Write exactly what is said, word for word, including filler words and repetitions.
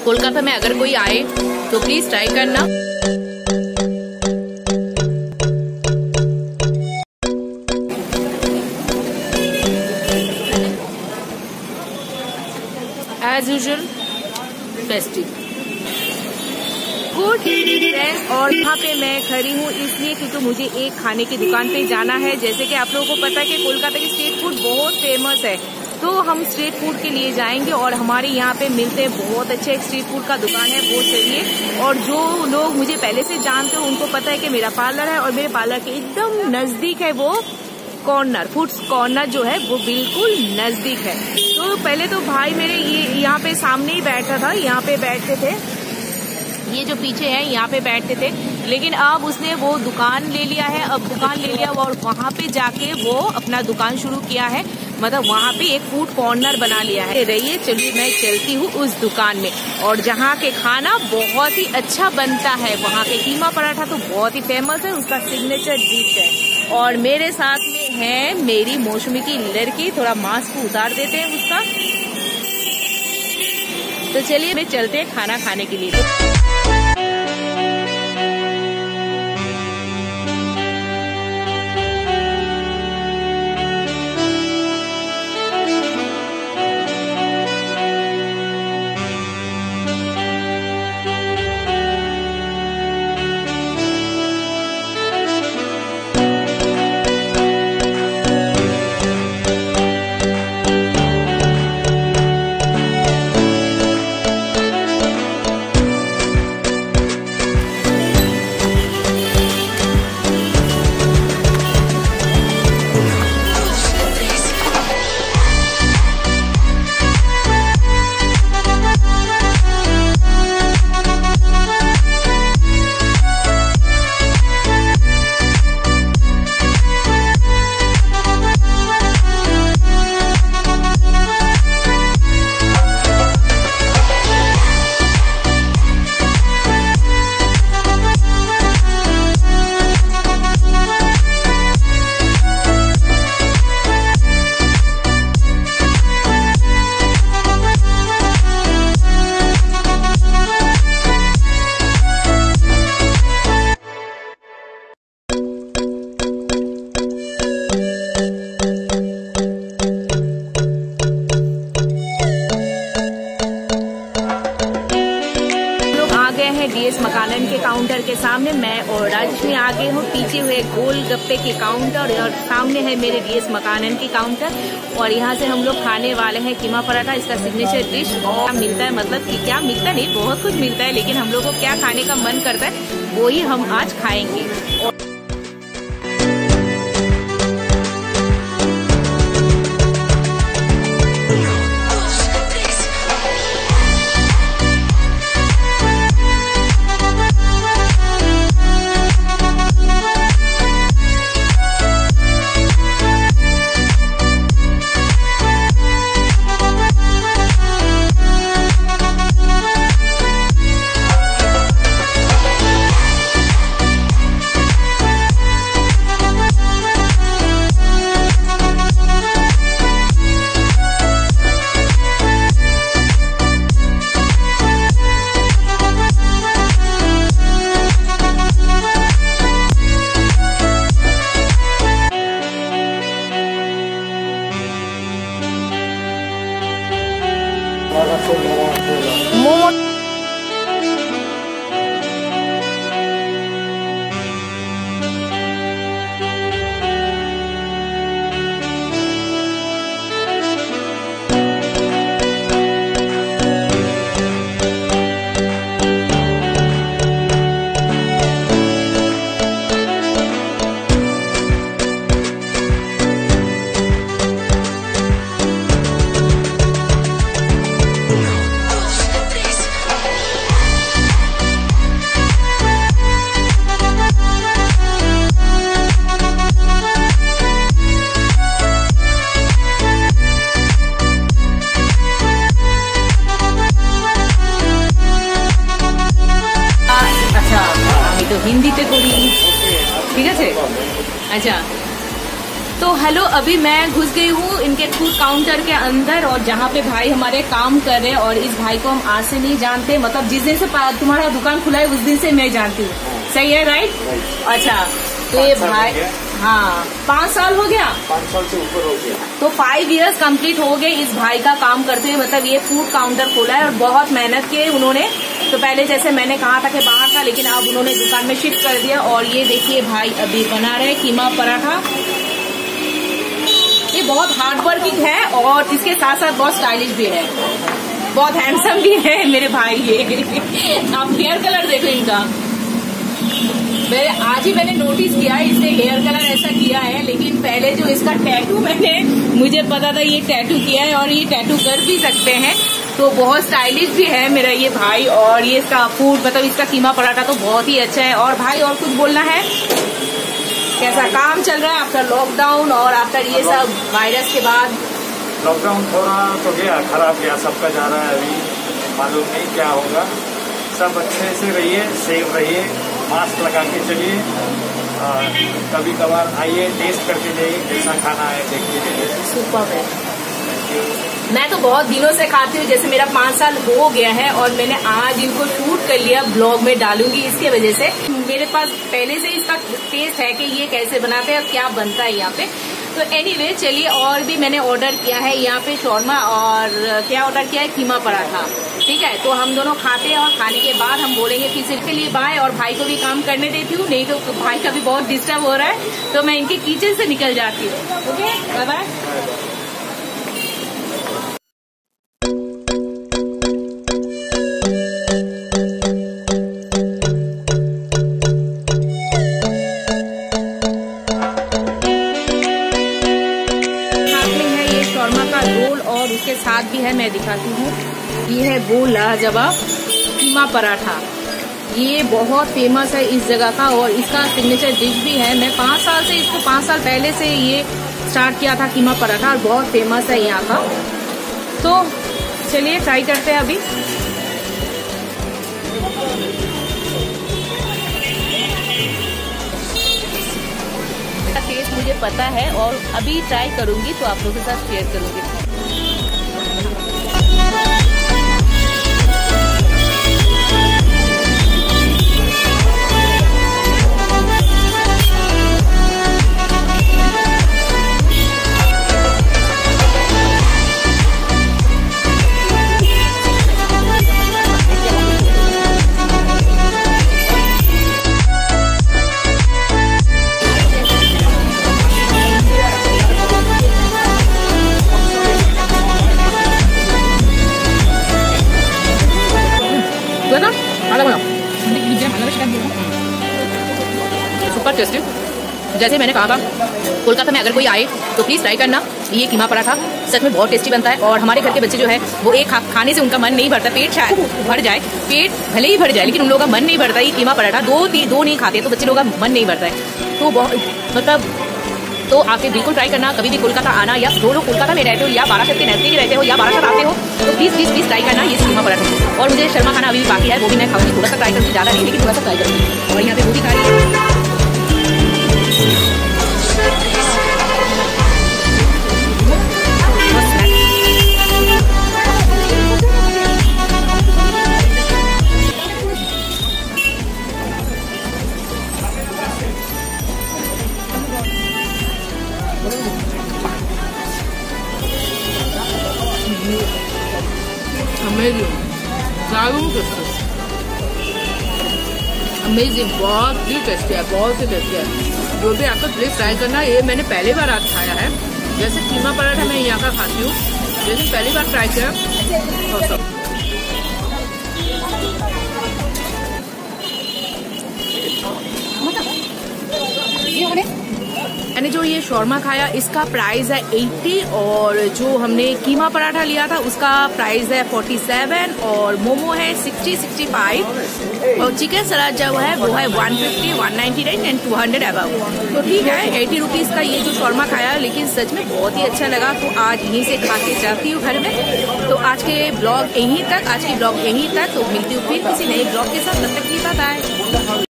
कोलकाता में अगर कोई आए तो प्लीज ट्राई करना। As usual tasty good friends. और यहाँ पे मैं खड़ी हूँ इसलिए क्योंकि मुझे एक खाने की दुकान पे जाना है। जैसे कि आप लोगों को पता है कि कोलकाता की स्ट्रीट फूड बहुत फेमस है, तो हम स्ट्रीट फूड के लिए जाएंगे और हमारे यहाँ पे मिलते हैं बहुत अच्छे स्ट्रीट फूड का दुकान है, वो चलिए। और जो लोग मुझे पहले से जानते हो उनको पता है कि मेरा पार्लर है और मेरे पार्लर के एकदम नजदीक है वो कॉर्नर, फूड्स कॉर्नर जो है वो बिल्कुल नजदीक है। तो पहले तो भाई मेरे ये यहाँ पे सामने ही बैठा था, यहाँ पे बैठते थे, ये जो पीछे है यहाँ पे बैठते थे, लेकिन अब उसने वो दुकान ले लिया है। अब दुकान ले लिया और वहाँ पे जाके वो अपना दुकान शुरू किया है, मतलब वहाँ पे एक फूड कॉर्नर बना लिया है। रहिए चलिए मैं चलती हूँ उस दुकान में, और जहाँ के खाना बहुत ही अच्छा बनता है। वहाँ के कीमा पराठा तो बहुत ही फेमस है, उसका सिग्नेचर डिश है। और मेरे साथ में है मेरी मौसमी की लड़की, थोड़ा मास्क उतार देते हैं उसका। तो चलिए मैं चलते हैं खाना खाने के लिए। डीएस मकानन के काउंटर के सामने मैं और राजश्री आ गए हूँ। पीछे हुए गोल गप्पे के काउंटर और सामने है मेरे डीएस मकानन की काउंटर, और यहाँ से हम लोग खाने वाले हैं कीमा पराठा, इसका सिग्नेचर डिश। क्या मिलता है, मतलब कि क्या मिलता नहीं, बहुत कुछ मिलता है, लेकिन हम लोग को क्या खाने का मन करता है वो ही हम आज खाएंगे। मोमो তো হিন্দিতে করি, ঠিক আছে? আচ্ছা तो हेलो, अभी मैं घुस गई हूँ इनके फूड काउंटर के अंदर, और जहाँ पे भाई हमारे काम कर रहे हैं, और इस भाई को हम आज से नहीं जानते, मतलब जिस दिन से तुम्हारा दुकान खुला है उस दिन से मैं जानती हूँ। सही है, राइट? अच्छा, तो ये भाई, हाँ, पाँच साल हो गया, पाँच साल से ऊपर हो गया, तो फाइव इयर्स कंप्लीट हो गए इस भाई का काम करते हुए। मतलब ये फूड काउंटर खोला है और बहुत मेहनत की है उन्होंने। तो पहले जैसे मैंने कहा था कि बाहर था, लेकिन अब उन्होंने दुकान में शिफ्ट कर दिया। और ये देखिए भाई अभी बना रहे कीमा पराठा। ये बहुत हार्ड वर्किंग है और इसके साथ साथ बहुत स्टाइलिश भी है, बहुत हैंडसम भी है मेरे भाई। ये आप हेयर कलर देखो इनका, मेरे आज ही मैंने नोटिस किया है इसने हेयर कलर ऐसा किया है, लेकिन पहले जो इसका टैटू, मैंने मुझे पता था ये टैटू किया है, और ये टैटू कर भी सकते हैं। तो बहुत स्टाइलिश भी है मेरा ये भाई। और ये इसका फूड, मतलब इसका कीमा पराठा तो बहुत ही अच्छा है। और भाई और कुछ बोलना है? कैसा काम चल रहा है आफ्टर लॉकडाउन और आफ्टर ये सब वायरस के बाद? लॉकडाउन थोड़ा तो गया, खराब गया, सबका जा रहा है, अभी मालूम नहीं क्या होगा। सब अच्छे से रहिए, सेफ रहिए, मास्क लगा के चलिए, कभी कभार आइए, टेस्ट करके जाइए कैसा खाना है, देखिए। सुपर है। मैं तो बहुत दिनों से खाती हूँ, जैसे मेरा पाँच साल हो गया है, और मैंने आज इनको शूट कर लिया, ब्लॉग में डालूंगी इसके वजह से। मेरे पास पहले से इसका टेस्ट है कि ये कैसे बनाते हैं और क्या बनता है यहाँ पे। तो एनीवे चलिए, और भी मैंने ऑर्डर किया है यहाँ पे शौरमा, और क्या ऑर्डर किया है, कीमा पराठा। ठीक है, तो हम दोनों खाते हैं और खाने के बाद हम बोलेंगे कि सिर्फ के लिए बाय, और भाई को भी काम करने देती हूँ, नहीं तो भाई का भी बहुत डिस्टर्ब हो रहा है, तो मैं इनके किचन से निकल जाती हूँ। Okay, bye bye. और उसके साथ भी है, मैं दिखाती हूँ, ये है वो लाजवाब कीमा पराठा। ये बहुत फेमस है इस जगह का, और इसका सिग्नेचर डिश भी है। मैं पाँच साल से इसको पाँच साल पहले से ये स्टार्ट किया था कीमा पराठा, और बहुत फेमस है यहाँ का। तो चलिए ट्राई करते हैं अभी। टेस्ट मुझे पता है और अभी ट्राई करूंगी तो आप लोगों के साथ शेयर करूंगी। Super tasty. जैसे मैंने कहा था, कोलकाता में अगर कोई आए तो प्लीज ट्राई करना ये कीमा पराठा, सच में बहुत टेस्टी बनता है। और हमारे घर के बच्चे जो है वो एक खा, खाने से उनका मन नहीं भरता, पेट शायद भर जाए, पेट भले ही भर जाए, लेकिन उन लोगों का मन नहीं भरता। ये कीमा पराठा दो दो नहीं खाते तो बच्चे लोगों का मन नहीं भरता है। तो बहुत मतलब तो आके बिल्कुल ट्राई करना। कभी भी कोलकाता आना, या जो लोग कोलकाता में रहते हो या बारासात के नजदीक रहते हो या बारासात आते हो, तो प्लीज प्लीज प्लीज ट्राई करना ये कीमा पराठा। और मुझे शर्मा खाना अभी भी बाकी है, वो भी मैं खाऊंगी, थोड़ा सा ट्राई करूँगी, ज़्यादा नहीं लेकिन थोड़ा सा ट्राई करूँगी। और यहाँ पे वो भी खा रही है। अमेजिंग, अमेजिंग, बहुत ही टेस्टी है, बहुत ही टेस्टी है। जो भी आपको प्लीज ट्राई करना। ये मैंने पहली बार आज खाया है। जैसे कीमा पराठा मैं यहाँ का खाती हूँ, जैसे पहली बार ट्राई किया। मैंने जो ये शौरमा खाया इसका प्राइस है अस्सी, और जो हमने कीमा पराठा लिया था उसका प्राइस है सैंतालीस, और मोमो है साठ, पैंसठ, और चिकन सलाद जो है वो है एक सौ पचास, एक सौ निन्यानवे एंड दो सौ अबव। तो ठीक है, अस्सी रुपीस का ये जो शौरमा खाया, लेकिन सच में बहुत ही अच्छा लगा। तो आज यहीं से खा के जाती हूँ घर में। तो आज के ब्लॉग यहीं तक, आज की ब्लॉग यहीं तक। तो मिलती हूँ फिर किसी नए ब्लॉग के साथ, तब तक की बाय बाय।